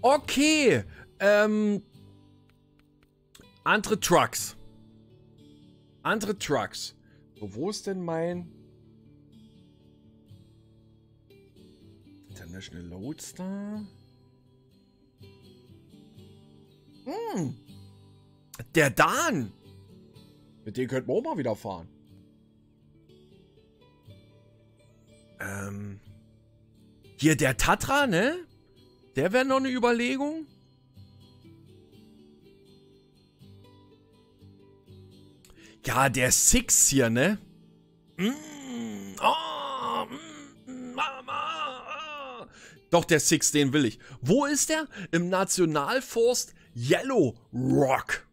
Okay. Andere Trucks. Andere Trucks. So, wo ist denn mein International Loadstar? Der Dan. Mit dem könnten wir auch mal wieder fahren. Hier der Tatra, ne? Der wäre noch eine Überlegung. Ja, der Six hier, ne? Doch, der Six, den will ich. Wo ist der? Im Nationalforst Yellow Rock.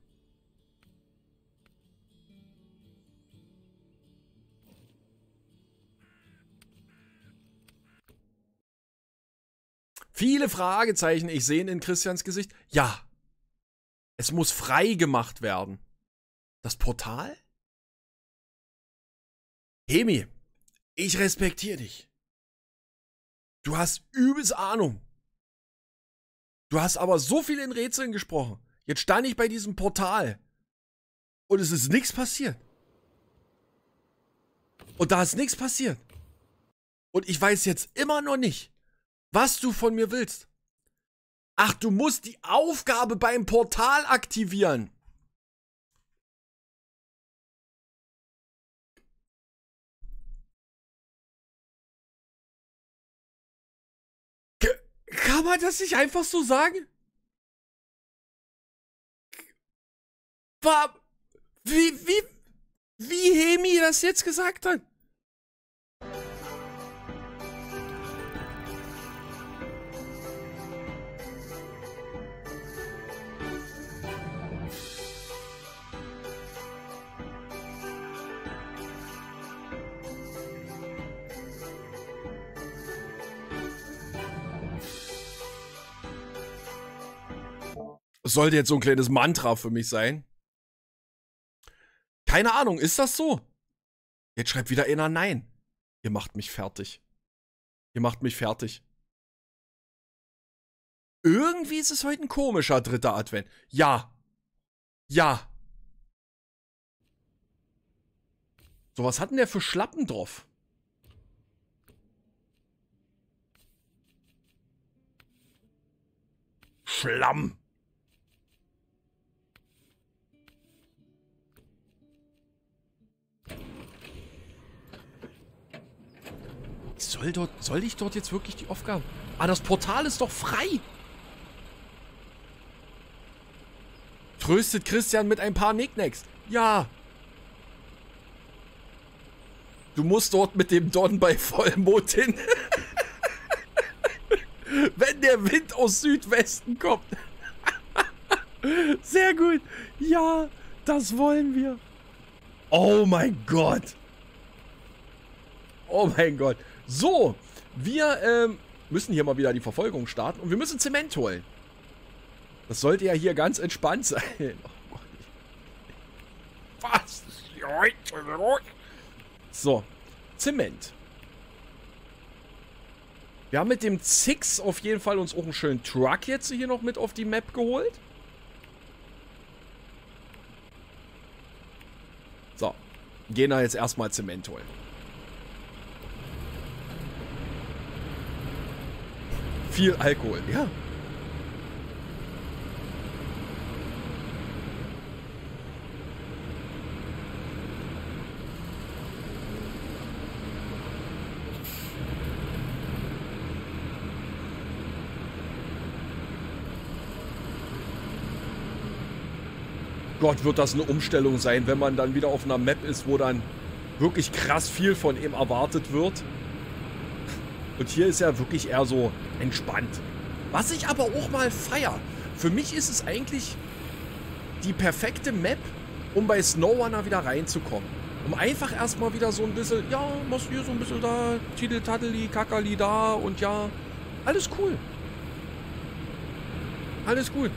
Viele Fragezeichen, ich sehe in Christians Gesicht. Ja, es muss frei gemacht werden. Das Portal? Hemi, ich respektiere dich. Du hast übelst Ahnung. Du hast aber so viel in Rätseln gesprochen. Jetzt stand ich bei diesem Portal. Und es ist nichts passiert. Und da ist nichts passiert. Und ich weiß jetzt immer noch nicht, was du von mir willst. Ach, du musst die Aufgabe beim Portal aktivieren. Kann man das nicht einfach so sagen? Wie Hemi das jetzt gesagt hat? Sollte jetzt so ein kleines Mantra für mich sein. Keine Ahnung, ist das so? Jetzt schreibt wieder einer nein. Ihr macht mich fertig. Ihr macht mich fertig. Irgendwie ist es heute ein komischer 3. Advent. Ja. Ja. So, was hat denn der für Schlappen drauf? Schlamm. Soll ich dort jetzt wirklich die Aufgaben? Ah, das Portal ist doch frei. Tröstet Christian mit ein paar Nicknacks. Ja. Du musst dort mit dem Don bei Vollmond hin. Wenn der Wind aus Südwesten kommt. Sehr gut. Ja, das wollen wir. Oh mein Gott. Oh mein Gott. So, wir müssen hier mal wieder die Verfolgung starten und wir müssen Zement holen. Das sollte ja hier ganz entspannt sein. Oh Gott. Was ist hier heute los? So, Zement. Wir haben mit dem Six auf jeden Fall uns auch einen schönen Truck jetzt hier noch mit auf die Map geholt. So, gehen da jetzt erstmal Zement holen. Viel Alkohol, ja. Gott, wird das eine Umstellung sein, wenn man dann wieder auf einer Map ist, wo dann wirklich krass viel von ihm erwartet wird. Und hier ist ja wirklich eher so entspannt. Was ich aber auch mal feier. Für mich ist es eigentlich die perfekte Map, um bei SnowRunner wieder reinzukommen. Um einfach erstmal wieder so ein bisschen, ja, machst hier so ein bisschen da, Titel-Tatteli, Kakali da und ja, alles cool. Alles gut.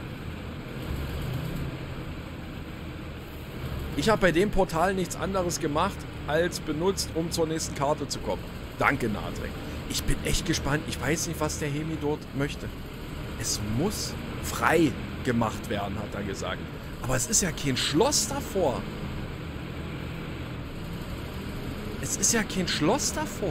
Ich habe bei dem Portal nichts anderes gemacht, als benutzt, um zur nächsten Karte zu kommen. Danke, Nadrek. Ich bin echt gespannt. Ich weiß nicht, was der Hemi dort möchte. Es muss frei gemacht werden, hat er gesagt. Aber es ist ja kein Schloss davor. Es ist ja kein Schloss davor.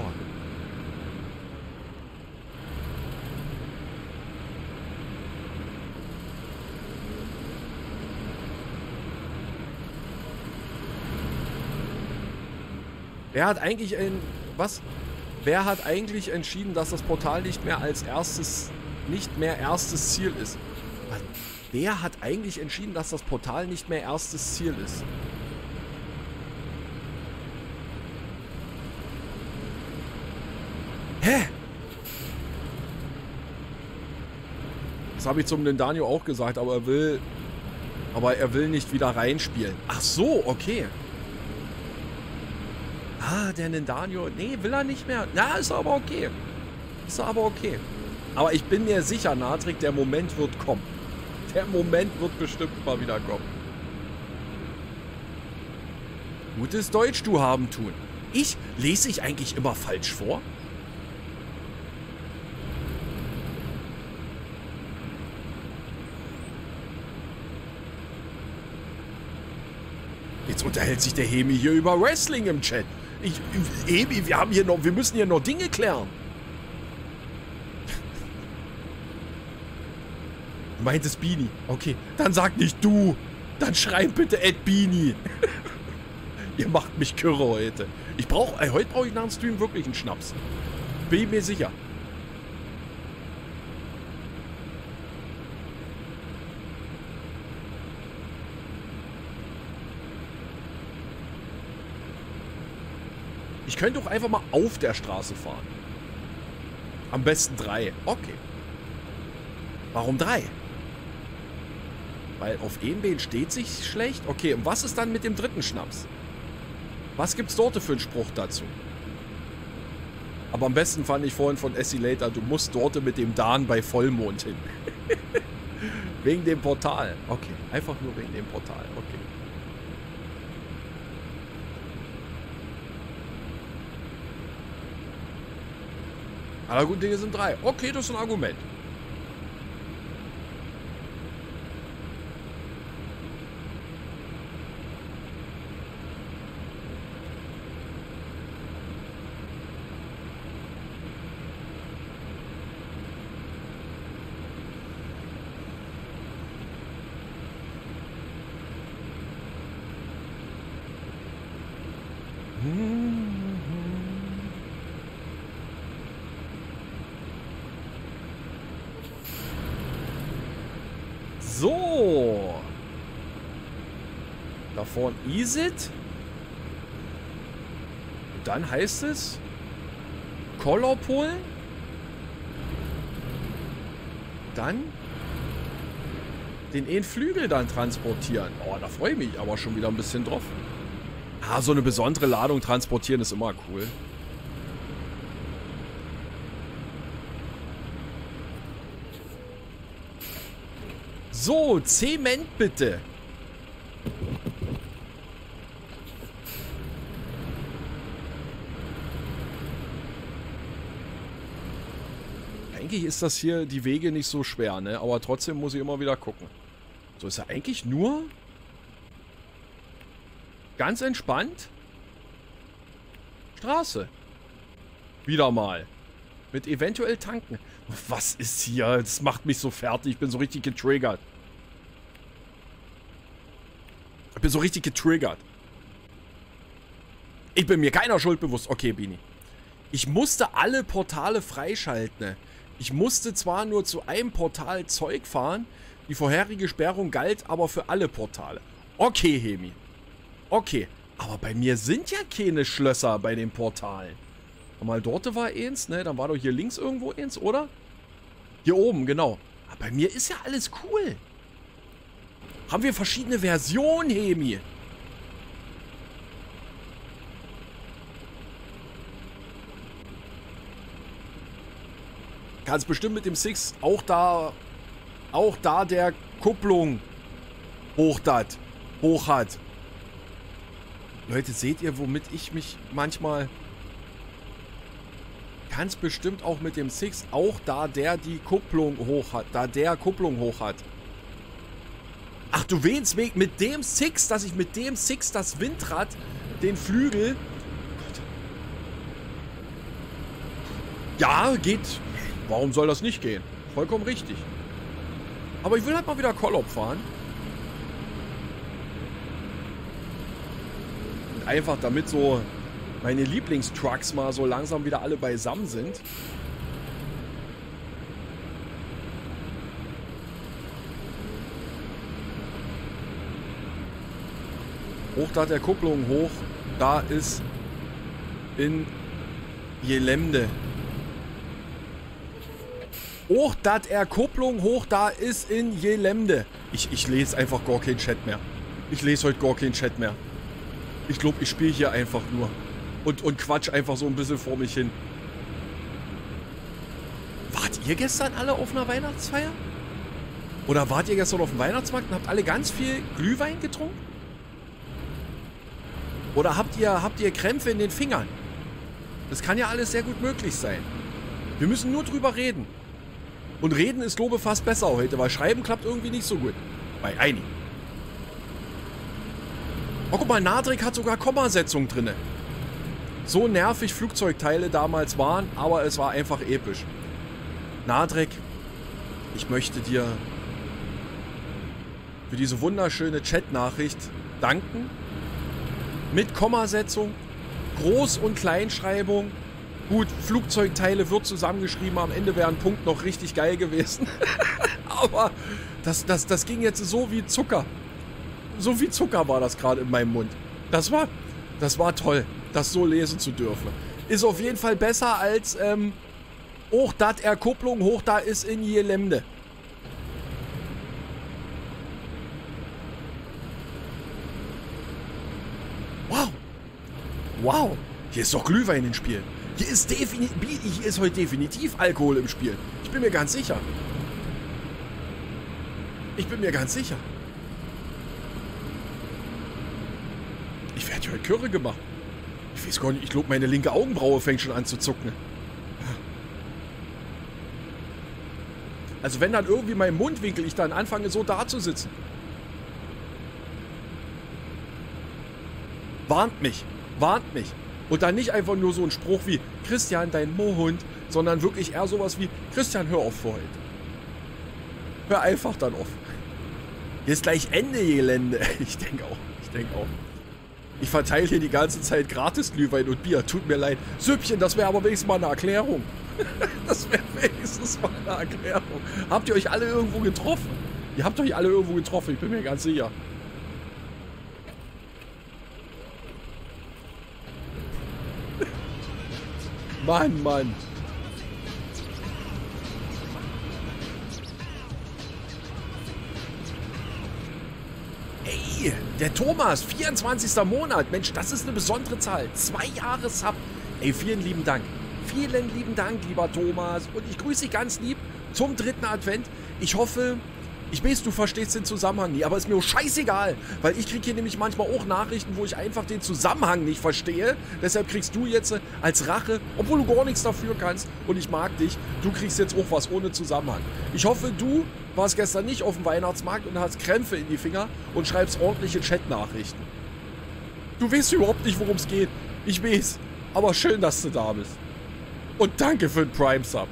Wer hat eigentlich was? Wer hat eigentlich entschieden, dass das Portal nicht mehr erstes Ziel ist? Wer hat eigentlich entschieden, dass das Portal nicht mehr erstes Ziel ist? Hä? Das habe ich zum Nindanio auch gesagt, aber er will nicht wieder reinspielen. Ach so, okay. Ah, der Nindanio. Nee, will er nicht mehr. Na, ist aber okay. Ist aber okay. Aber ich bin mir sicher, Natrik, der Moment wird kommen. Der Moment wird bestimmt mal wieder kommen. Gutes Deutsch, du haben tun. Lese ich eigentlich immer falsch vor? Jetzt unterhält sich der Hemi hier über Wrestling im Chat. Hemi, wir müssen hier noch Dinge klären. Du meintest Beanie. Okay, dann sag nicht du. Dann schreib bitte @Beanie. Ihr macht mich kirre heute. Heute brauche ich nach dem Stream wirklich einen Schnaps. Bin ich mir sicher. Ich könnte doch einfach mal auf der Straße fahren. Am besten 3. Okay. Warum 3? Weil auf EMB steht sich schlecht. Okay, und was ist dann mit dem dritten Schnaps? Was gibt's dort für einen Spruch dazu? Aber am besten fand ich vorhin von Essilator, du musst dort mit dem Dan bei Vollmond hin. Wegen dem Portal. Okay, einfach nur wegen dem Portal. Okay. Aller guten Dinge sind 3. Okay, das ist ein Argument. So. Da vorne Isit. Und dann heißt es Kolopol. Dann den Flügel dann transportieren. Oh, da freue ich mich aber schon wieder ein bisschen drauf. Ah, so eine besondere Ladung transportieren ist immer cool. So, Zement bitte. Eigentlich ist das hier die Wege nicht so schwer, ne? Aber trotzdem muss ich immer wieder gucken. So ist ja eigentlich nur ganz entspannt Straße. Wieder mal. Mit eventuell tanken. Was ist hier? Das macht mich so fertig. Ich bin so richtig getriggert. Ich bin so richtig getriggert. Ich bin mir keiner Schuld bewusst. Okay, Bini. Ich musste alle Portale freischalten. Ich musste zwar nur zu einem Portal Zeug fahren. Die vorherige Sperrung galt aber für alle Portale. Okay, Hemi. Okay. Aber bei mir sind ja keine Schlösser bei den Portalen. Mal dort war eins, ne? Dann war doch hier links irgendwo eins, oder? Hier oben, genau. Aber bei mir ist ja alles cool. Haben wir verschiedene Versionen, Hemi? Kannst bestimmt mit dem Six auch da der Kupplung hoch hat. Leute, seht ihr, womit ich mich manchmal... kannst bestimmt auch mit dem Six, auch da der die Kupplung hoch hat, Ach, du willst mit dem Six, dass ich mit dem Six das Windrad, den Flügel... Gott. Ja, geht. Warum soll das nicht gehen? Vollkommen richtig. Aber ich will halt mal wieder Kollop fahren. Und einfach damit so meine Lieblingstrucks mal so langsam wieder alle beisammen sind. Hoch da der Kupplung hoch, da ist in Jelemde. Hoch da der Kupplung hoch, da ist in Jelemde. Ich lese einfach gar keinen Chat mehr. Ich lese heute gar keinen Chat mehr. Ich glaube, ich spiele hier einfach nur. Und quatsch einfach so ein bisschen vor mich hin. Wart ihr gestern alle auf einer Weihnachtsfeier? Oder wart ihr gestern auf dem Weihnachtsmarkt und habt alle ganz viel Glühwein getrunken? Oder habt ihr Krämpfe in den Fingern? Das kann ja alles sehr gut möglich sein. Wir müssen nur drüber reden. Und reden ist, glaube ich, fast besser heute, weil schreiben klappt irgendwie nicht so gut. Bei einigen. Oh, guck mal, Nadrik hat sogar Kommasetzung drin. So nervig Flugzeugteile damals waren, aber es war einfach episch. Nadrik, ich möchte dir für diese wunderschöne Chat-Nachricht danken. Mit Kommasetzung, Groß- und Kleinschreibung. Gut, Flugzeugteile wird zusammengeschrieben, am Ende wäre ein Punkt noch richtig geil gewesen. Aber das ging jetzt so wie Zucker. So wie Zucker war das gerade in meinem Mund. Das war toll, das so lesen zu dürfen. Ist auf jeden Fall besser als hoch dat Erkupplung, hoch da ist in Jelemde. Wow. Wow. Hier ist doch Glühwein im Spiel. Hier ist heute definitiv Alkohol im Spiel. Ich bin mir ganz sicher. Ich bin mir ganz sicher. Ich werde heute Curry gemacht. Ich weiß gar nicht, ich glaube, meine linke Augenbraue fängt schon an zu zucken. Also wenn dann irgendwie mein Mundwinkel, ich dann anfange so da zu sitzen. Warnt mich. Warnt mich. Und dann nicht einfach nur so ein Spruch wie Christian, dein Mohund, sondern wirklich eher sowas wie Christian, hör auf für heute. Hör einfach dann auf. Hier ist gleich Ende, Gelände. Ich denke auch. Ich denke auch. Ich verteile hier die ganze Zeit gratis Glühwein und Bier. Tut mir leid. Süppchen, das wäre aber wenigstens mal eine Erklärung. Das wäre wenigstens mal eine Erklärung. Habt ihr euch alle irgendwo getroffen? Ihr habt euch alle irgendwo getroffen, ich bin mir ganz sicher. Mann, Mann. Ey, der Thomas, 24. Monat. Mensch, das ist eine besondere Zahl. 2 Jahre Sub. Ey, vielen lieben Dank. Vielen lieben Dank, lieber Thomas. Und ich grüße dich ganz lieb zum 3. Advent. Ich hoffe, ich weiß, du verstehst den Zusammenhang nie, aber ist mir auch scheißegal. Weil ich kriege hier nämlich manchmal auch Nachrichten, wo ich einfach den Zusammenhang nicht verstehe. Deshalb kriegst du jetzt als Rache, obwohl du gar nichts dafür kannst und ich mag dich, du kriegst jetzt auch was ohne Zusammenhang. Ich hoffe, du warst gestern nicht auf dem Weihnachtsmarkt und hast Krämpfe in die Finger und schreibst ordentliche Chat-Nachrichten. Du weißt überhaupt nicht, worum es geht. Ich weiß. Aber schön, dass du da bist. Und danke für den Prime-Sub.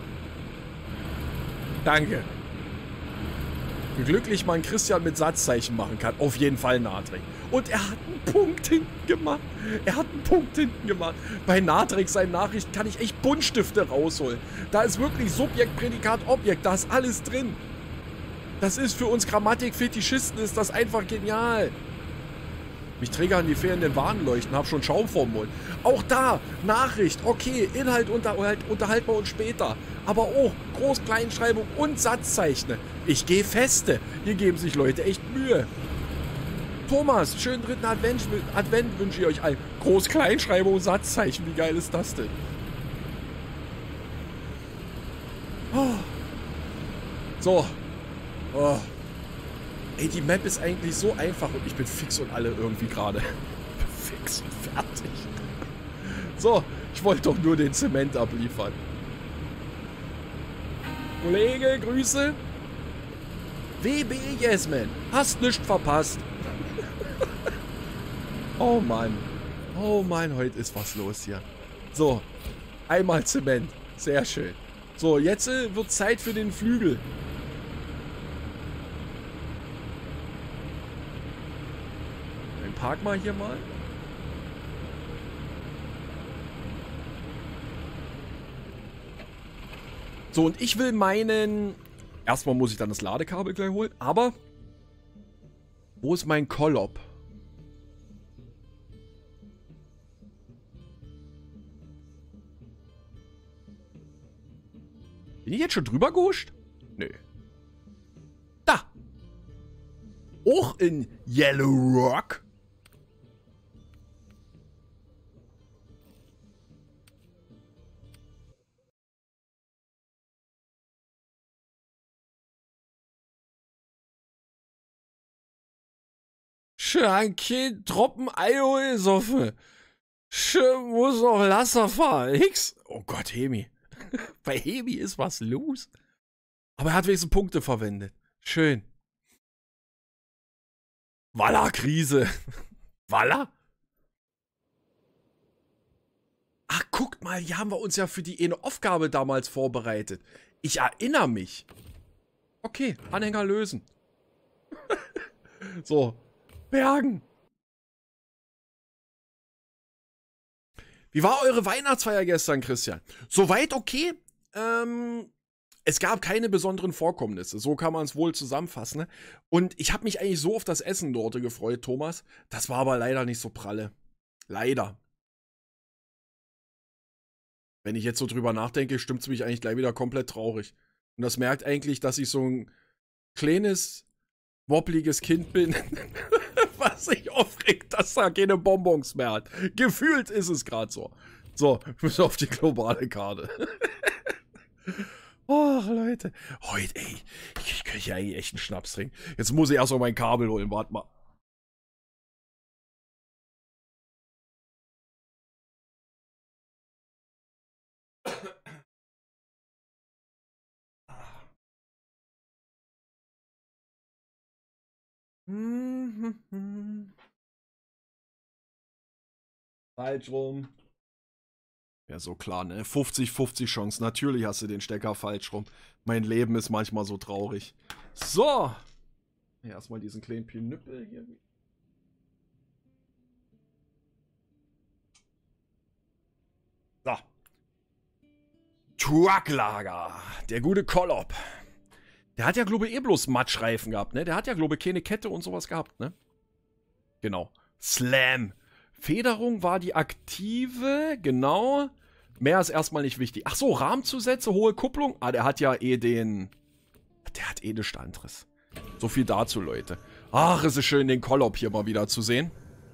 Danke. Wie glücklich man Christian mit Satzzeichen machen kann. Auf jeden Fall Nadrik. Und er hat einen Punkt hinten gemacht. Er hat einen Punkt hinten gemacht. Bei Nadrik seinen Nachrichten kann ich echt Buntstifte rausholen. Da ist wirklich Subjekt, Prädikat, Objekt. Da ist alles drin. Das ist für uns Grammatik-Fetischisten ist das einfach genial. Mich triggern die fehlenden Warnleuchten, hab schon Schaum vorm Mund. Auch da, Nachricht, okay, Inhalt unterhalten wir uns später. Aber auch Groß-Kleinschreibung und Satzzeichne. Ich gehe feste. Hier geben sich Leute echt Mühe. Thomas, schönen 3. Advent wünsche ich euch allen. Groß-Kleinschreibung, Satzzeichen, wie geil ist das denn? Oh. So. Oh. Ey, die Map ist eigentlich so einfach und ich bin fix und alle irgendwie gerade. Ich bin fix und fertig. So, ich wollte doch nur den Zement abliefern. Kollege, Grüße. WB Yesman, hast nicht verpasst. Oh Mann. Oh Mann, heute ist was los hier. So, einmal Zement. Sehr schön. So, jetzt wird Zeit für den Flügel. Dann park mal hier mal. So, und ich will meinen... Erstmal muss ich dann das Ladekabel gleich holen, aber... Wo ist mein Kollop? Bin ich jetzt schon drüber gehuscht? Nö. Da! Auch in Yellow Rock. Schön, kein Tropfen Eio gesoffen. Schön, muss noch Laster fahren. X. Oh Gott, Hemi. Bei Hemi ist was los. Aber er hat wenigstens Punkte verwendet. Schön. Walla-Krise. Walla? Ach, guckt mal, hier haben wir uns ja für die eine Aufgabe damals vorbereitet. Ich erinnere mich. Okay, Anhänger lösen. So, bergen. Wie war eure Weihnachtsfeier gestern, Christian? Soweit okay. Es gab keine besonderen Vorkommnisse. So kann man es wohl zusammenfassen. Ne? Und ich habe mich eigentlich so auf das Essen dort gefreut, Thomas. Das war aber leider nicht so pralle. Leider. Wenn ich jetzt so drüber nachdenke, stimmt es mich eigentlich gleich wieder komplett traurig. Und das merkt eigentlich, dass ich so ein kleines, wobbliges Kind bin, was sich aufregt, dass da keine Bonbons mehr hat. Gefühlt ist es gerade so. So, bis auf die globale Karte. Oh, Leute. Heute, ey, ich könnte ja eigentlich echt einen Schnaps trinken. Jetzt muss ich erst mal mein Kabel holen, warte mal. Falsch rum. Ja, so klar, ne? 50-50 Chance. Natürlich hast du den Stecker falsch rum. Mein Leben ist manchmal so traurig. So. Ja, erstmal diesen kleinen Pinüppel hier. So. Trucklager. Der gute Kollop. Der hat ja, glaube ich, eh bloß Matschreifen gehabt, ne? Der hat ja, glaube ich, keine Kette und sowas gehabt, ne? Genau. Slam. Federung war die aktive, genau. Mehr ist erstmal nicht wichtig. Ach so, Rahmenzusätze, hohe Kupplung. Ah, der hat ja eh den... Der hat eh nichts anderes. So viel dazu, Leute. Ach, es ist schön, den Kollop hier mal wieder zu sehen.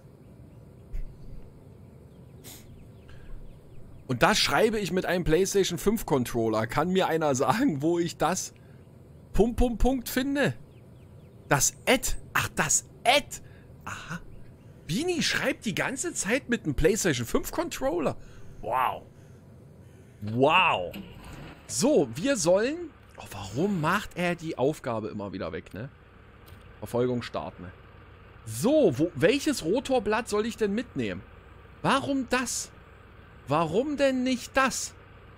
Und das schreibe ich mit einem PlayStation 5 Controller. Kann mir einer sagen, wo ich das Punkt finde? Das Ad. Ach, das Ad. Aha. Bini schreibt die ganze Zeit mit einem PlayStation 5 Controller. Wow. Wow. So, wir sollen... Oh, warum macht er die Aufgabe immer wieder weg, ne? Verfolgung starten. So, welches Rotorblatt soll ich denn mitnehmen? Warum das? Warum denn nicht das?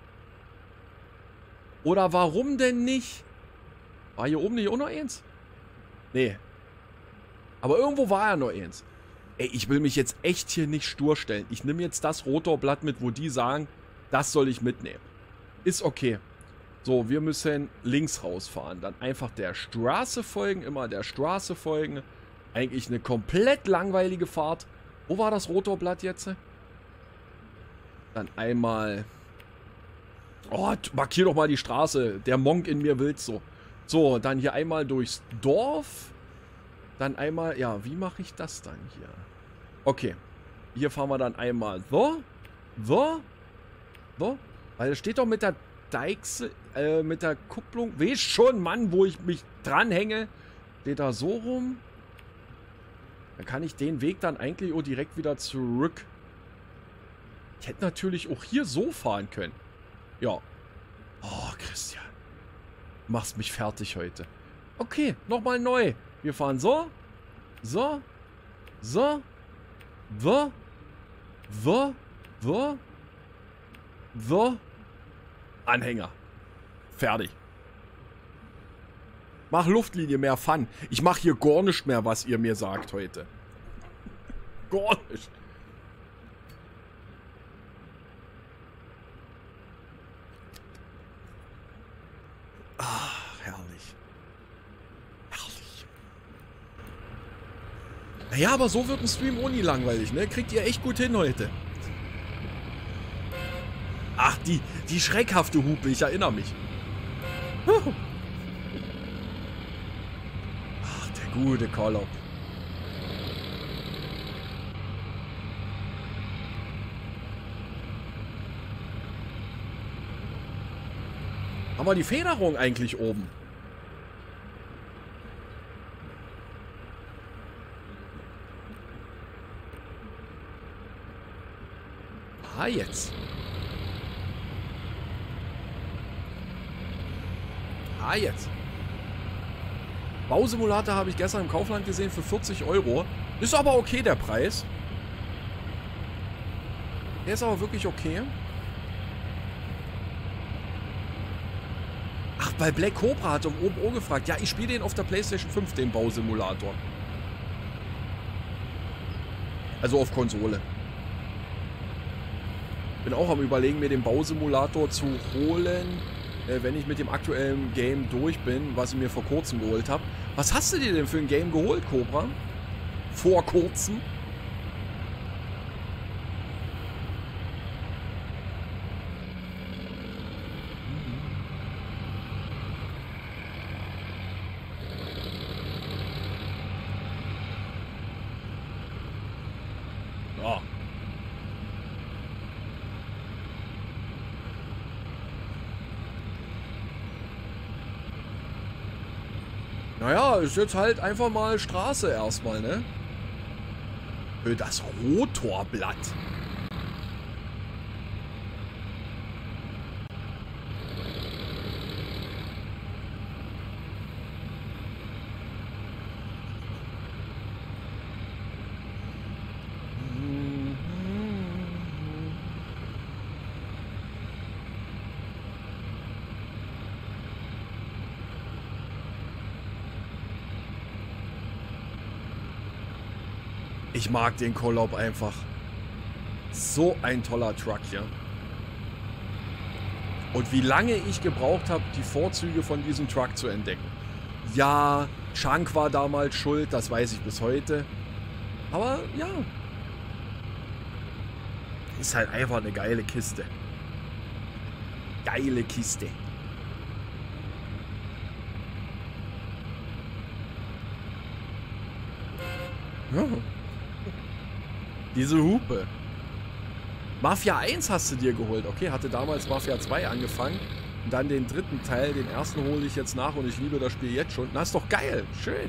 Oder warum denn nicht... War hier oben nicht auch noch eins? Nee. Aber irgendwo war ja noch eins. Ey, ich will mich jetzt echt hier nicht stur stellen. Ich nehme jetzt das Rotorblatt mit, wo die sagen, das soll ich mitnehmen. Ist okay. So, wir müssen links rausfahren. Dann einfach der Straße folgen. Immer der Straße folgen. Eigentlich eine komplett langweilige Fahrt. Wo war das Rotorblatt jetzt? Dann einmal... Oh, markier doch mal die Straße. Der Monk in mir will's so. So, dann hier einmal durchs Dorf. Dann einmal... Ja, wie mache ich das dann hier? Okay. Hier fahren wir dann einmal so. So. So. Weil es steht doch mit der Deichsel... mit der Kupplung... Weiß schon, Mann, wo ich mich dranhänge. Steht da so rum. Dann kann ich den Weg dann eigentlich auch direkt wieder zurück Ich hätte natürlich auch hier so fahren können. Ja. Oh, Christian. Machst mich fertig heute. Okay, nochmal neu. Wir fahren so. So. So. So. So. So. So. Anhänger. Fertig. Mach Luftlinie, mehr Fun. Ich mach hier gar nicht mehr, was ihr mir sagt heute. Gar nicht. Ach, herrlich. Herrlich. Naja, aber so wird ein Stream auch nie langweilig, ne? Kriegt ihr echt gut hin heute. Ach, die schreckhafte Hupe, ich erinnere mich. Ach, der gute Kollop. Haben wir die Federung eigentlich oben? Ah, jetzt. Ah, jetzt. Bausimulator habe ich gestern im Kaufland gesehen für 40 €. Ist aber okay, der Preis. Der ist aber wirklich okay. Ach, bei Black Cobra hat um oben O gefragt. Ja, ich spiele den auf der PlayStation 5, den Bausimulator. Also auf Konsole. Bin auch am Überlegen, mir den Bausimulator zu holen, wenn ich mit dem aktuellen Game durch bin, was ich mir vor kurzem geholt habe. Was hast du dir denn für ein Game geholt, Cobra? Vor kurzem? Ja. Naja, ist jetzt halt einfach mal Straße erstmal, ne? Das Rotorblatt. Ich mag den Kollop einfach. So ein toller Truck, ja. Und wie lange ich gebraucht habe, die Vorzüge von diesem Truck zu entdecken. Ja, Chunk war damals schuld, das weiß ich bis heute. Aber ja. Ist halt einfach eine geile Kiste. Geile Kiste. Ja. Diese Hupe. Mafia 1 hast du dir geholt. Okay, hatte damals Mafia 2 angefangen. Und dann den dritten Teil. Den ersten hole ich jetzt nach und ich liebe das Spiel jetzt schon. Das ist doch geil. Schön.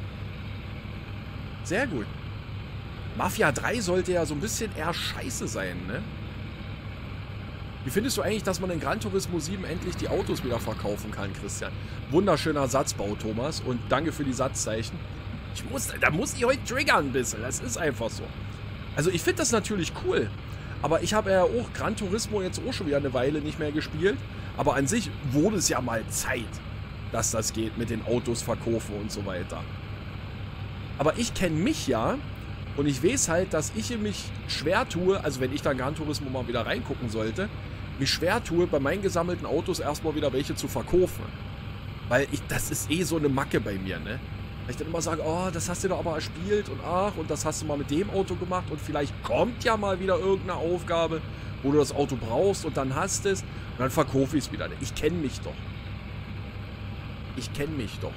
Sehr gut. Mafia 3 sollte ja so ein bisschen eher scheiße sein, ne? Wie findest du eigentlich, dass man in Gran Turismo 7 endlich die Autos wieder verkaufen kann, Christian? Wunderschöner Satzbau, Thomas. Und danke für die Satzzeichen. Da muss ich heute triggern ein bisschen. Das ist einfach so. Also ich finde das natürlich cool. Aber ich habe ja auch Gran Turismo jetzt auch schon wieder eine Weile nicht mehr gespielt. Aber an sich wurde es ja mal Zeit, dass das geht mit den Autos verkaufen und so weiter. Aber ich kenne mich ja und ich weiß halt, dass ich mich schwer tue, also wenn ich dann Gran Turismo mal wieder reingucken sollte, mich schwer tue, bei meinen gesammelten Autos erstmal wieder welche zu verkaufen. Weil das ist eh so eine Macke bei mir, ne? Weil ich dann immer sage, oh, das hast du doch aber erspielt und ach, und das hast du mal mit dem Auto gemacht und vielleicht kommt ja mal wieder irgendeine Aufgabe, wo du das Auto brauchst und dann hast es und dann verkaufe ich es wieder. Ich kenne mich doch. Ich kenne mich doch.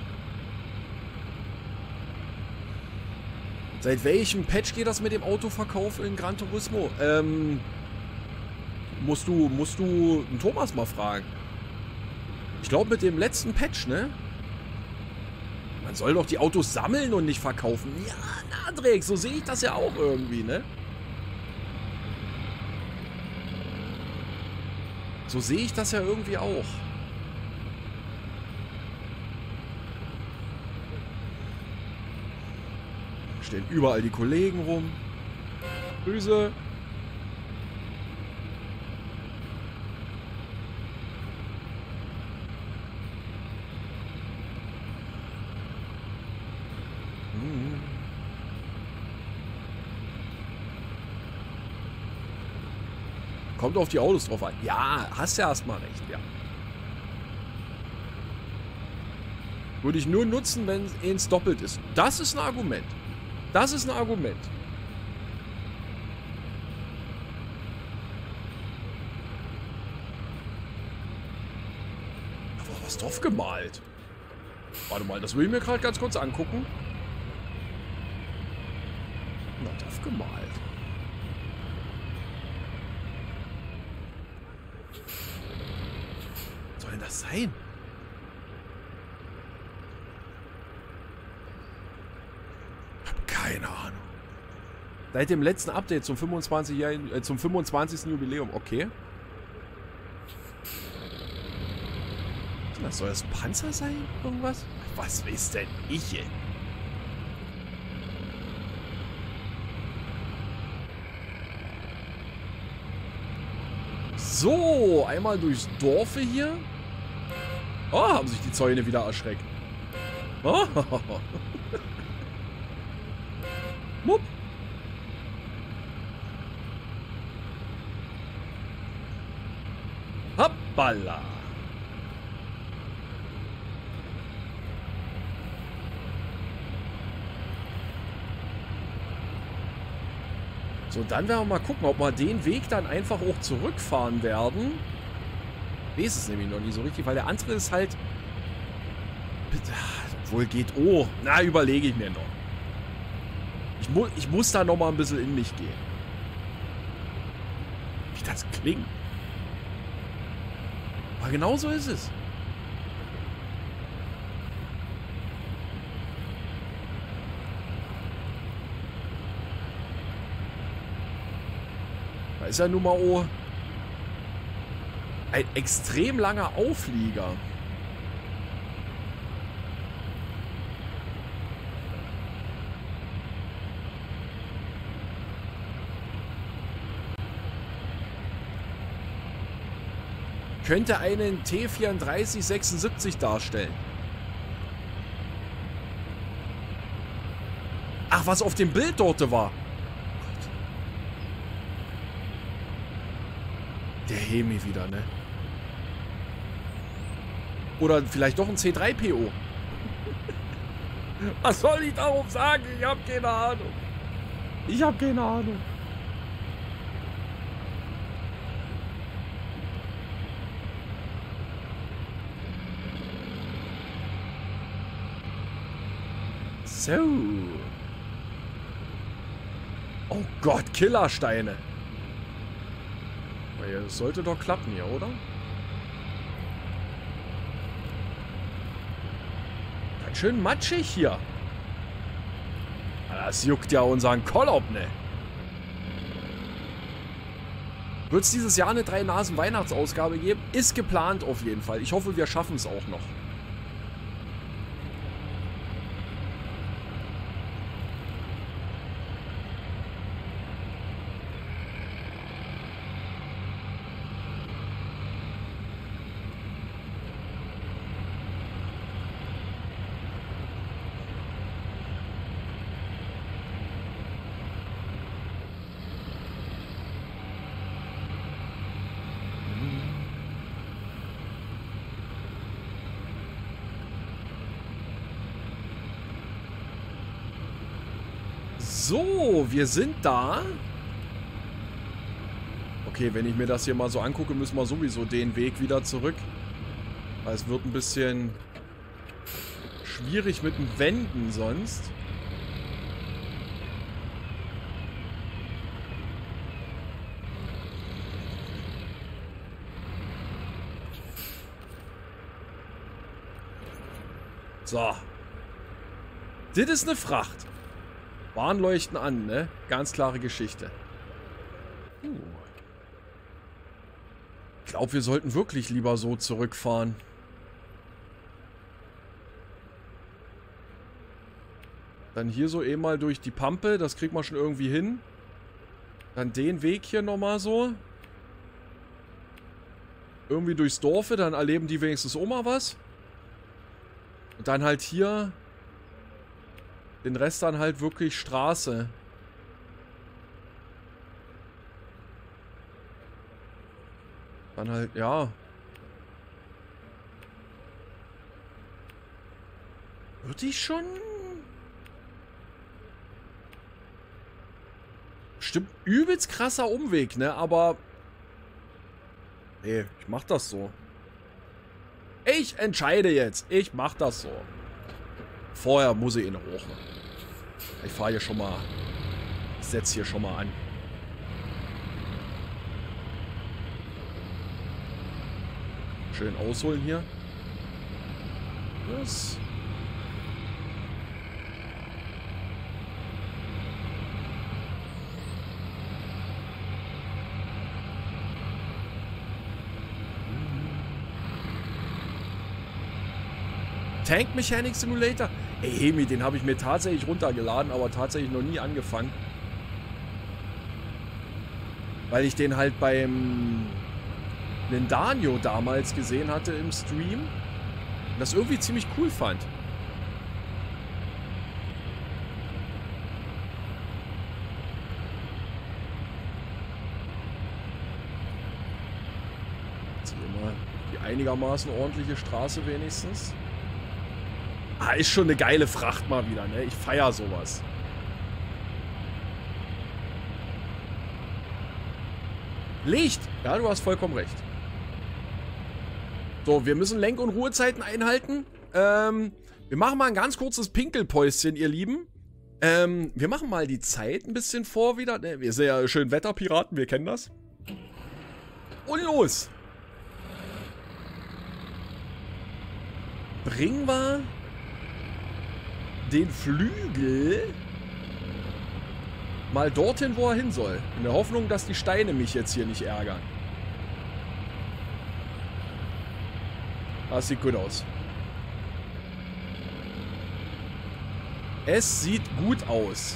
Seit welchem Patch geht das mit dem Autoverkauf in Gran Turismo? Musst du einen Thomas mal fragen. Ich glaube mit dem letzten Patch, ne? Man soll doch die Autos sammeln und nicht verkaufen. Ja, na, Dreck, so sehe ich das ja auch irgendwie, ne? So sehe ich das ja irgendwie auch. Stehen überall die Kollegen rum. Grüße. Kommt auf die Autos drauf an. Ja, hast ja erstmal recht, ja. Würde ich nur nutzen, wenn es doppelt ist. Das ist ein Argument. Das ist ein Argument. Aber was drauf gemalt? Warte mal, das will ich mir gerade ganz kurz angucken. Na, drauf gemalt. Was soll denn das sein? Keine Ahnung. Seit dem letzten Update zum 25. Jubiläum. Okay. Was soll das, ein Panzer sein? Irgendwas? Was weiß denn ich? So, einmal durchs Dorf hier. Oh, haben sich die Zäune wieder erschreckt. Oh. Mupp. Hoppala. So, dann werden wir mal gucken, ob wir den Weg dann einfach auch zurückfahren werden. Ich weiß es nämlich noch nicht so richtig, weil der andere ist halt... Obwohl geht... Oh, na, überlege ich mir noch. Ich muss da noch mal ein bisschen in mich gehen. Wie das klingt. Aber genau so ist es. Da ist ja nun mal ein extrem langer Auflieger. Könnte einen T3476 darstellen. Ach, was auf dem Bild dort war. Der Hemi wieder, ne? Oder vielleicht doch ein C3PO. Was soll ich darauf sagen? Ich habe keine Ahnung. Ich habe keine Ahnung. So. Oh Gott, Killersteine. Das sollte doch klappen hier, oder? Ganz schön matschig hier. Das juckt ja unseren Kollop, ne? Wird es dieses Jahr eine 3-Nasen-Weihnachtsausgabe geben? Ist geplant auf jeden Fall. Ich hoffe, wir schaffen es auch noch. So, wir sind da. Okay, wenn ich mir das hier mal so angucke, müssen wir sowieso den Weg wieder zurück. Weil es wird ein bisschen schwierig mit dem Wenden sonst. So. Das ist eine Fracht. Warnleuchten an, ne? Ganz klare Geschichte. glaube, wir sollten wirklich lieber so zurückfahren. Dann hier so eh mal durch die Pampe. Das kriegt man schon irgendwie hin. Dann den Weg hier nochmal so. Irgendwie durchs Dorfe. Dann erleben die wenigstens auch mal was. Und dann halt hier den Rest dann halt wirklich Straße. Dann halt, ja. Würde ich schon... Stimmt, übelst krasser Umweg, ne? Aber... Nee, ich mach das so. Ich entscheide jetzt. Ich mach das so. Vorher muss ich ihn hoch. Ich fahre hier schon mal... Ich setze hier schon mal an. Schön ausholen hier. Das... Tank Mechanic Simulator? Ey, Hemi, den habe ich mir tatsächlich runtergeladen, aber tatsächlich noch nie angefangen. Weil ich den halt beim Nindanio damals gesehen hatte im Stream. Und das irgendwie ziemlich cool fand. Jetzt hier mal die einigermaßen ordentliche Straße wenigstens. Ah, ist schon eine geile Fracht mal wieder, ne? Ich feiere sowas. Licht! Ja, du hast vollkommen recht. So, wir müssen Lenk- und Ruhezeiten einhalten. Wir machen mal ein ganz kurzes Pinkelpäuschen, ihr Lieben. Wir machen mal die Zeit ein bisschen vor wieder. Ne, wir sind ja schön Wetterpiraten, wir kennen das. Und los! Bringen wir den Flügel mal dorthin, wo er hin soll. In der Hoffnung, dass die Steine mich jetzt hier nicht ärgern. Das sieht gut aus. Es sieht gut aus.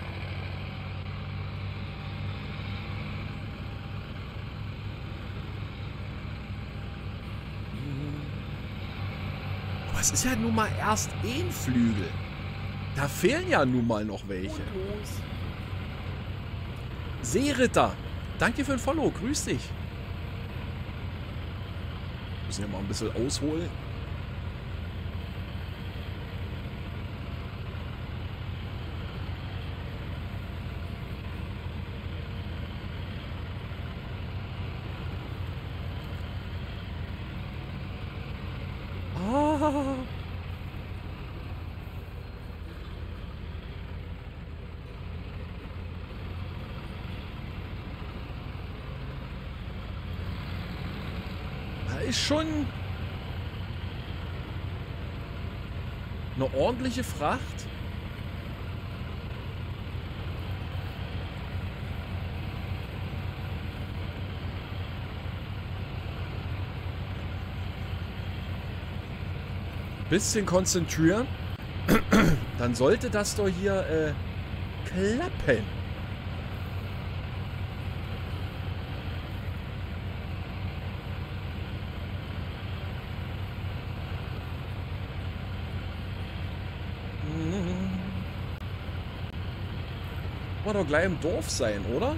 Aber es ist ja nun mal erst ein Flügel. Da fehlen ja nun mal noch welche. Seeritter, danke für ein Follow, grüß dich. Müssen wir mal ein bisschen ausholen. Ah. Ist schon eine ordentliche Fracht. Bisschen konzentrieren. Dann sollte das doch hier klappen. War doch gleich im Dorf sein, oder?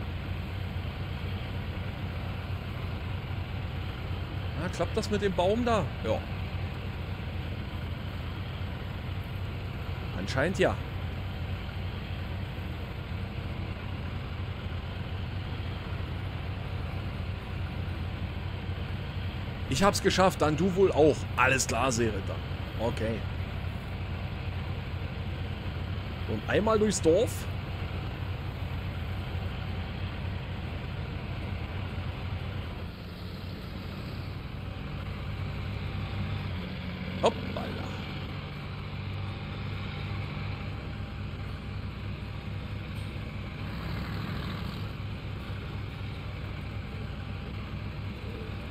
Na, klappt das mit dem Baum da? Ja. Anscheinend ja. Ich hab's geschafft, dann du wohl auch. Alles klar, Seeritter. Okay. Und einmal durchs Dorf. Hoppala.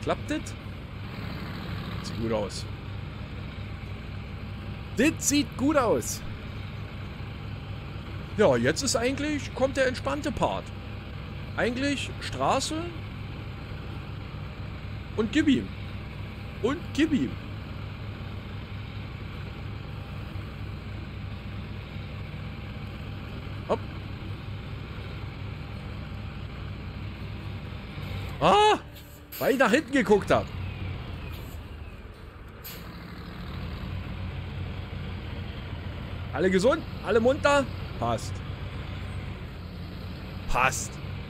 Klappt das? Sieht gut aus. Das sieht gut aus. Ja, jetzt ist eigentlich, kommt der entspannte Part. Eigentlich Straße und gib ihm. Und gib ihm. Hopp. Ah, weil ich nach hinten geguckt habe. Alle gesund? Alle munter? Passt. Passt.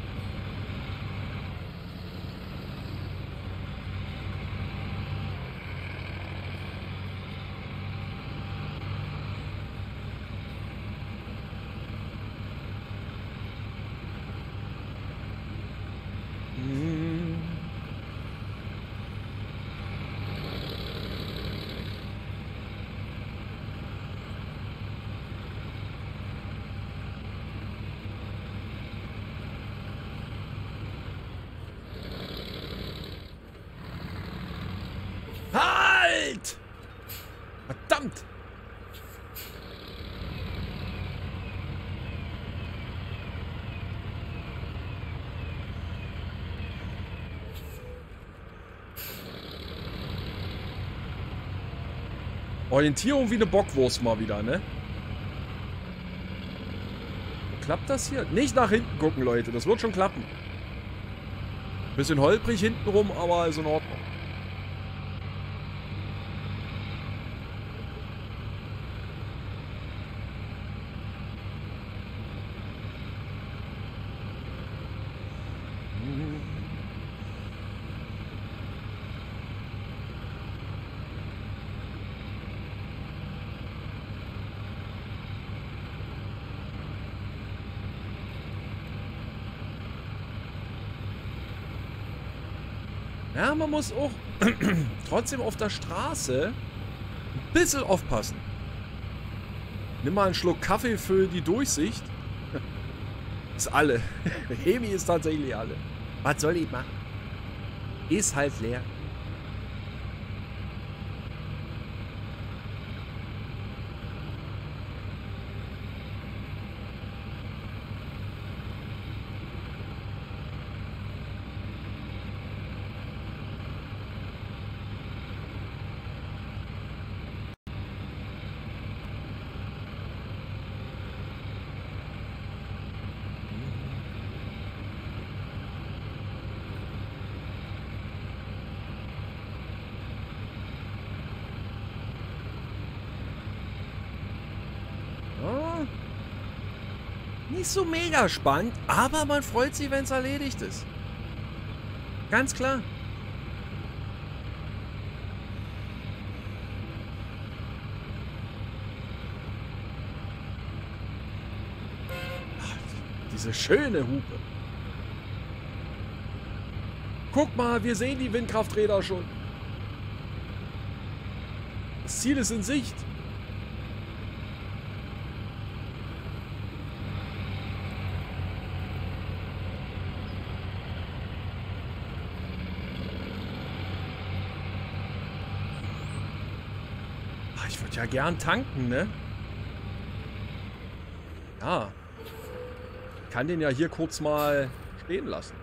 Halt! Verdammt! Orientierung wie eine Bockwurst mal wieder, ne? Klappt das hier? Nicht nach hinten gucken, Leute. Das wird schon klappen. Bisschen holprig hinten rum, aber ist in Ordnung. Ja, man muss auch trotzdem auf der Straße ein bisschen aufpassen. Nimm mal einen Schluck Kaffee für die Durchsicht. Ist alle. Hemi ist tatsächlich alle. Was soll ich machen? Ist halt leer. Nicht so mega spannend, aber man freut sich, wenn es erledigt ist. Ganz klar. Ach, diese schöne Hupe. Guck mal, wir sehen die Windkrafträder schon. Das Ziel ist in Sicht. Ich würde ja gern tanken, ne? Ja. Ich kann den ja hier kurz mal stehen lassen.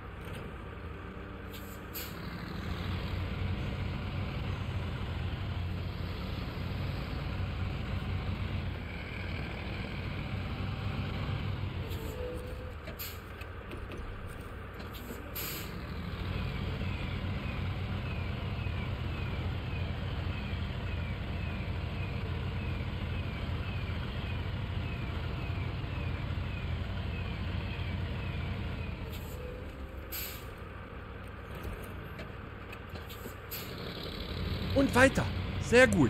Und weiter. Sehr gut.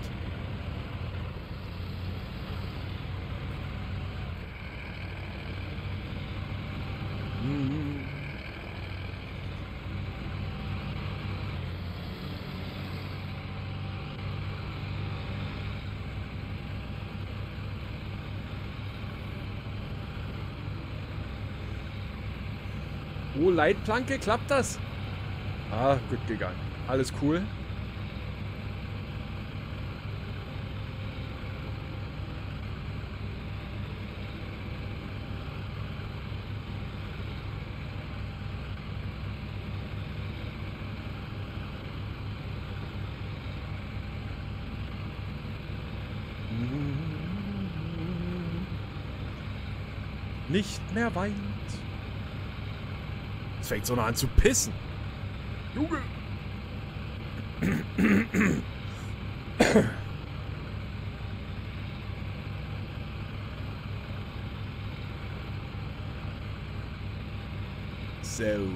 Oh, Leitplanke, klappt das? Ah, gut gegangen. Alles cool. Nicht mehr weit. Es fängt so nah an zu pissen. Junge. So. Und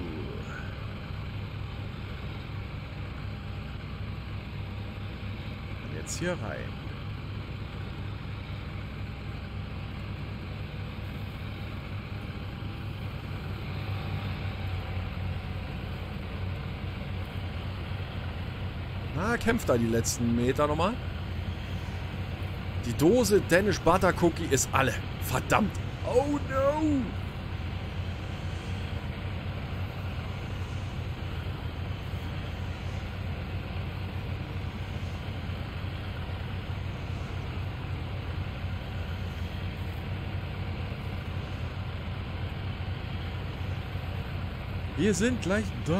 jetzt hier rein. Na, kämpft da die letzten Meter nochmal. Die Dose Danish Butter Cookie ist alle. Verdammt. Oh no. Wir sind gleich da.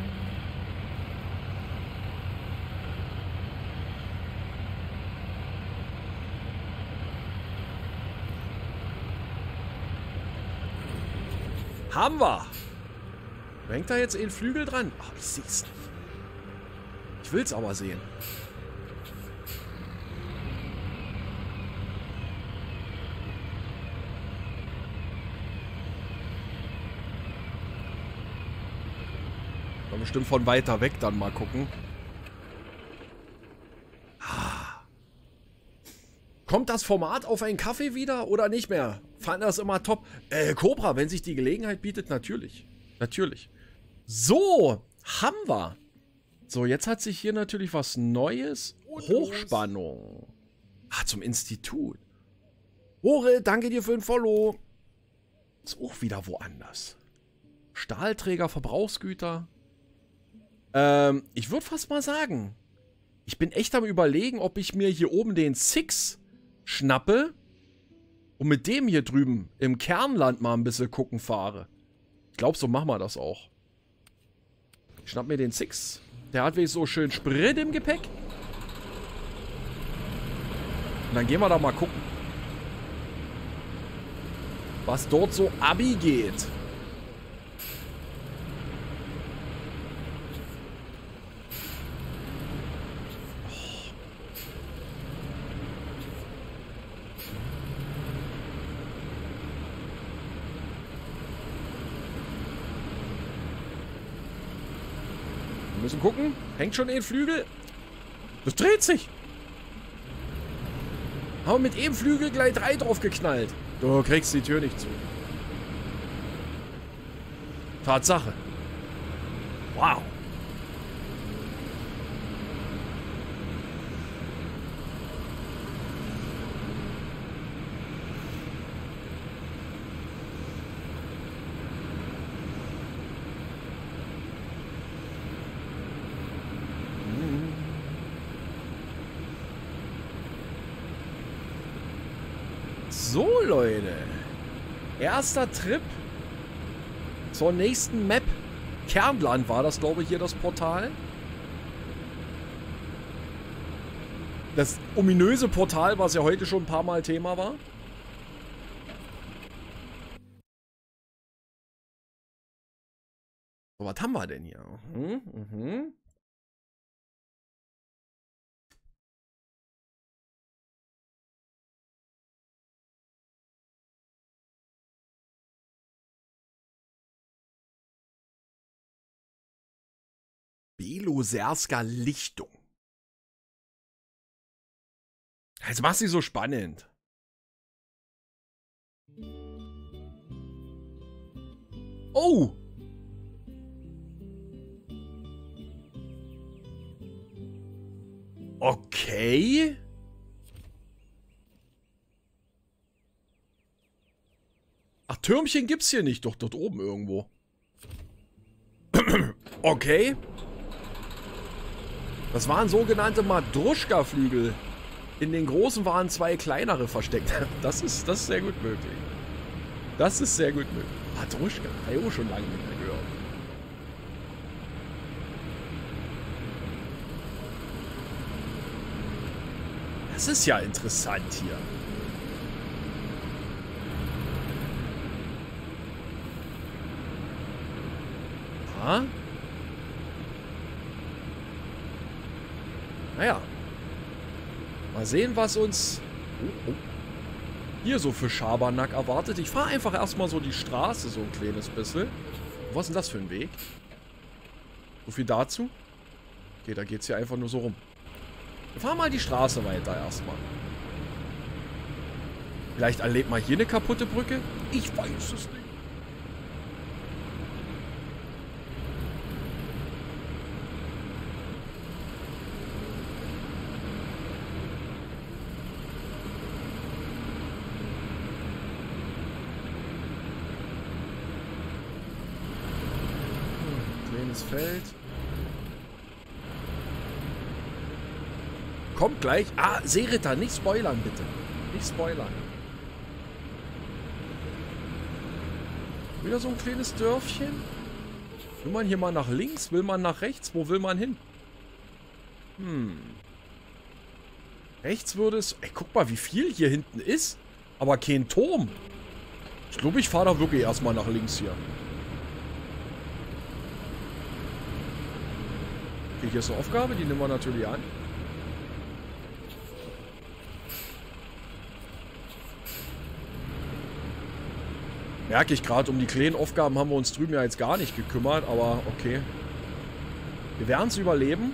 Haben wir. Hängt da jetzt ein Flügel dran? Ach, ich seh's nicht. Ich will's aber sehen. Dann bestimmt von weiter weg dann mal gucken. Kommt das Format auf einen Kaffee wieder oder nicht mehr? Fand das immer top. Cobra, wenn sich die Gelegenheit bietet, natürlich. Natürlich. So, haben wir. So, jetzt hat sich hier natürlich was Neues. Hochspannung. Ah, zum Institut. Hore, danke dir für den Follow. Ist auch wieder woanders. Stahlträger, Verbrauchsgüter. Ich würde fast mal sagen, ich bin echt am Überlegen, ob ich mir hier oben den Six schnappe und mit dem hier drüben im Kernland mal ein bisschen gucken fahre. Ich glaube, so machen wir das auch. Ich schnapp mir den Six. Der hat wie so schön Sprit im Gepäck. Und dann gehen wir da mal gucken, was dort so Abi geht. Wir müssen gucken. Hängt schon ein Flügel. Das dreht sich. Haben wir mit dem Flügel gleich 3 drauf geknallt. Du kriegst die Tür nicht zu. Tatsache. Wow. So, Leute. Erster Trip zur nächsten Map. Kernland war das, glaube ich, hier das Portal. Das ominöse Portal, was ja heute schon ein paar Mal Thema war. So, was haben wir denn hier? Belosersker Lichtung. Jetzt machst du sie so spannend. Oh! Okay. Ach, Türmchen gibt's hier nicht, doch dort oben irgendwo. Okay. Das waren sogenannte Madruschka-Flügel. In den großen waren 2 kleinere versteckt. Das ist sehr gut möglich. Das ist sehr gut möglich. Madruschka, habe ich auch schon lange nicht mehr gehört. Das ist ja interessant hier. Ah? Naja. Mal sehen, was uns hier so für Schabernack erwartet. Ich fahre einfach erstmal so die Straße so ein kleines bisschen. Was ist denn das für ein Weg? So viel dazu? Okay, da geht es hier einfach nur so rum. Wir fahren mal die Straße weiter erstmal. Vielleicht erlebt mal hier eine kaputte Brücke? Ich weiß es nicht. Kleines Feld. Kommt gleich. Ah, Seeritter, nicht spoilern, bitte. Nicht spoilern. Wieder so ein kleines Dörfchen. Will man hier mal nach links? Will man nach rechts? Wo will man hin? Rechts würde es... Ey, guck mal, wie viel hier hinten ist. Aber kein Turm. Ich glaube, ich fahre da wirklich erstmal nach links hier. Okay, hier ist eine Aufgabe. Die nehmen wir natürlich an. Merke ich gerade, um die kleinen Aufgaben haben wir uns drüben ja jetzt gar nicht gekümmert, aber okay. Wir werden es überleben.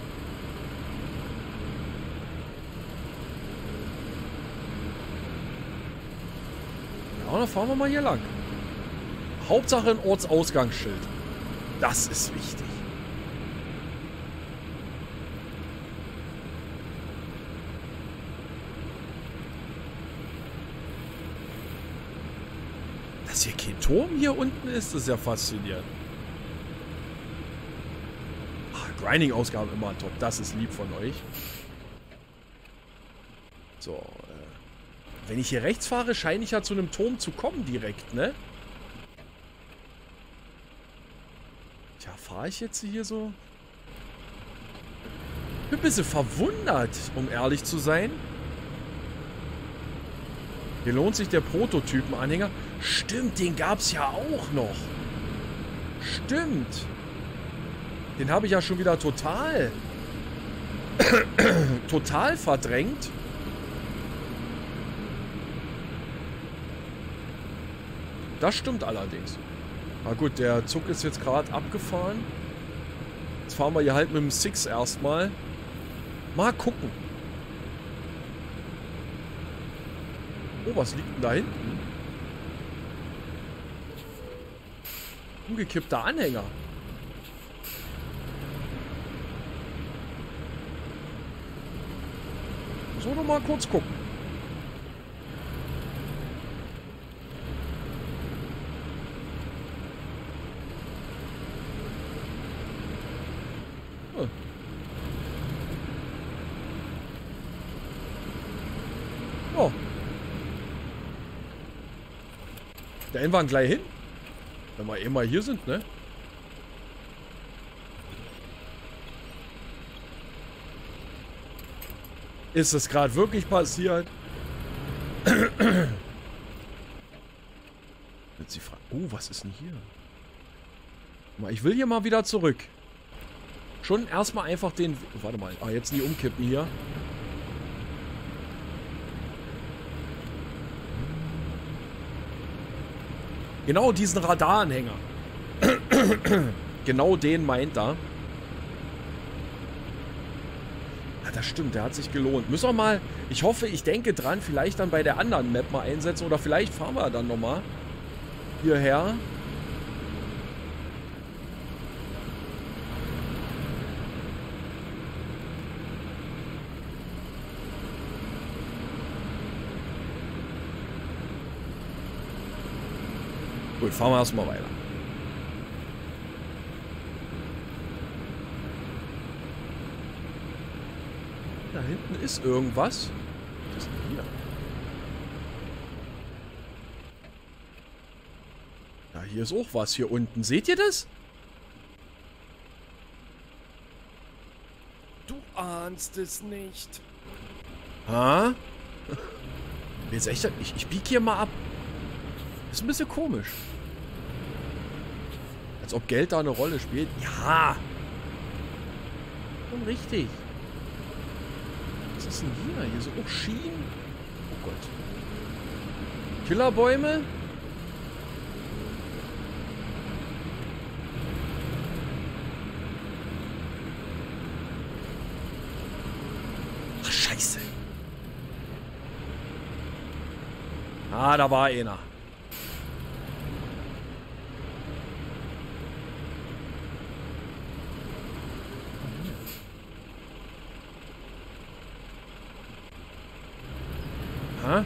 Ja, dann fahren wir mal hier lang. Hauptsache ein Ortsausgangsschild. Das ist wichtig. Dass hier kein Turm hier unten ist, das ist ja faszinierend. Grinding-Ausgaben immer top. Das ist lieb von euch. So. Wenn ich hier rechts fahre, scheine ich ja zu einem Turm zu kommen direkt, ne? Tja, fahre ich jetzt hier so? Bin ein bisschen verwundert, um ehrlich zu sein. Hier lohnt sich der Prototypen-Anhänger. Stimmt, den gab es ja auch noch. Stimmt. Den habe ich ja schon wieder total verdrängt. Das stimmt allerdings. Na gut, der Zug ist jetzt gerade abgefahren. Jetzt fahren wir hier halt mit dem Six erstmal. Mal gucken. Oh, was liegt denn da hinten? Umgekippter Anhänger. So, noch mal kurz gucken. Hm. Oh. Da wir gleich hin. Wenn wir eh mal hier sind, ne? Ist das gerade wirklich passiert? Jetzt die Frage. Oh, was ist denn hier? Ich will hier mal wieder zurück. Schon erstmal einfach den... Warte mal. Ah, jetzt nie umkippen hier. Genau diesen Radaranhänger. Genau den meint er. Ja, das stimmt, der hat sich gelohnt. Müssen wir mal, ich hoffe, ich denke dran, vielleicht dann bei der anderen Map mal einsetzen. Oder vielleicht fahren wir dann nochmal hierher. Gut, fahren wir erstmal weiter. da hinten ist irgendwas. Was ist denn hier? Ja, hier ist auch was hier unten. Seht ihr das? Du ahnst es nicht. Ha? Jetzt echt, ich biege hier mal ab. Ist ein bisschen komisch. Als ob Geld da eine Rolle spielt. Ja. Schon richtig. Was ist denn hier? Hier sind auch Schienen. Oh Gott. Killerbäume? Ach, scheiße. Ah, da war einer. Ha?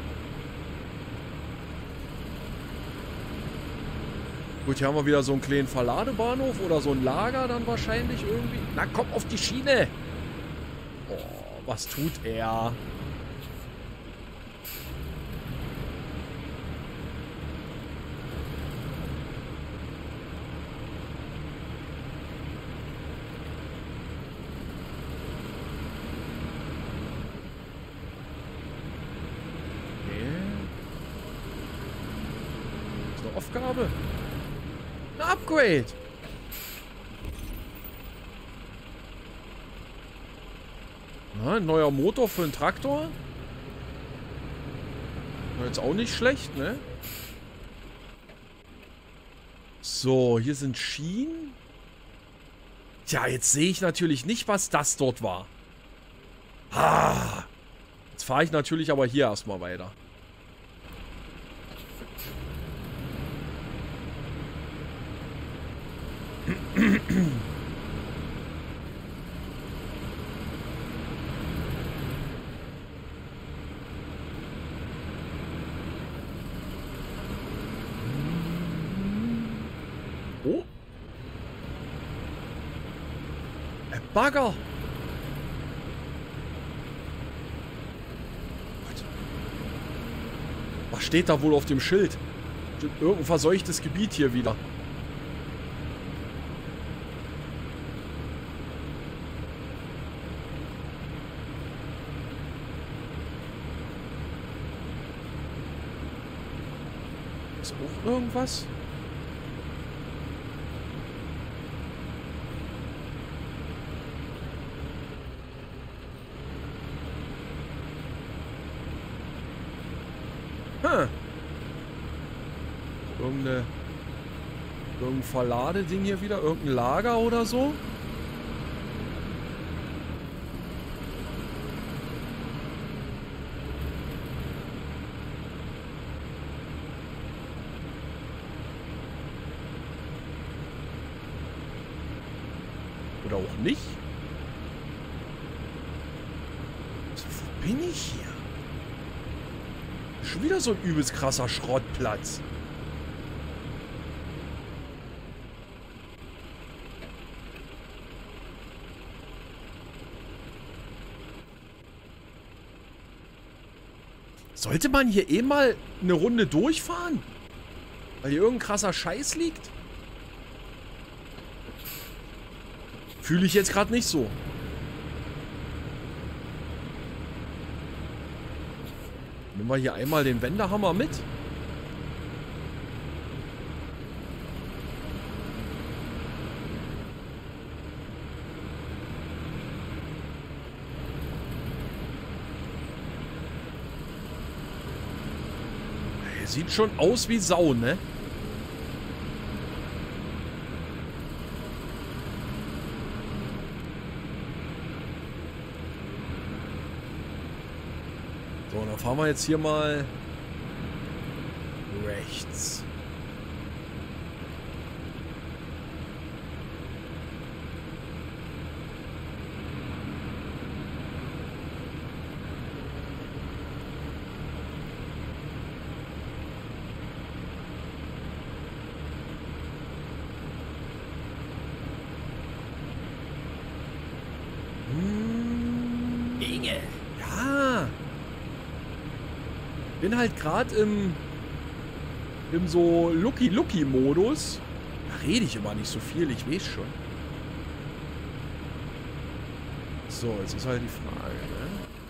Gut, hier haben wir wieder so einen kleinen Verladebahnhof oder so ein Lager dann wahrscheinlich irgendwie. Na, komm auf die Schiene! Oh, was tut er? Aufgabe. Ein Upgrade. Na, ein neuer Motor für einen Traktor. Na, jetzt auch nicht schlecht, ne? So, hier sind Schienen. Tja, jetzt sehe ich natürlich nicht, was das dort war. Ah. Jetzt fahre ich natürlich aber hier erstmal weiter. Oh. Ein Bagger. Was steht da wohl auf dem Schild? Irgendein verseuchtes Gebiet hier wieder. Ist auch irgendwas? Hm. Irgendein Verladeding hier wieder? Irgendein Lager oder so? Oder auch nicht? Wo bin ich hier? Schon wieder so ein übelst krasser Schrottplatz. Sollte man hier eh mal eine Runde durchfahren? Weil hier irgendein krasser Scheiß liegt? Fühle ich jetzt gerade nicht so. Nehmen wir hier einmal den Wendehammer mit. Er sieht schon aus wie Sau, ne? So, dann fahren wir jetzt hier mal rechts. Dinge. Ja. Bin halt gerade im so Lucky-Lucky-Modus. Da rede ich immer nicht so viel, ich weiß schon. So, jetzt ist halt die Frage, ne?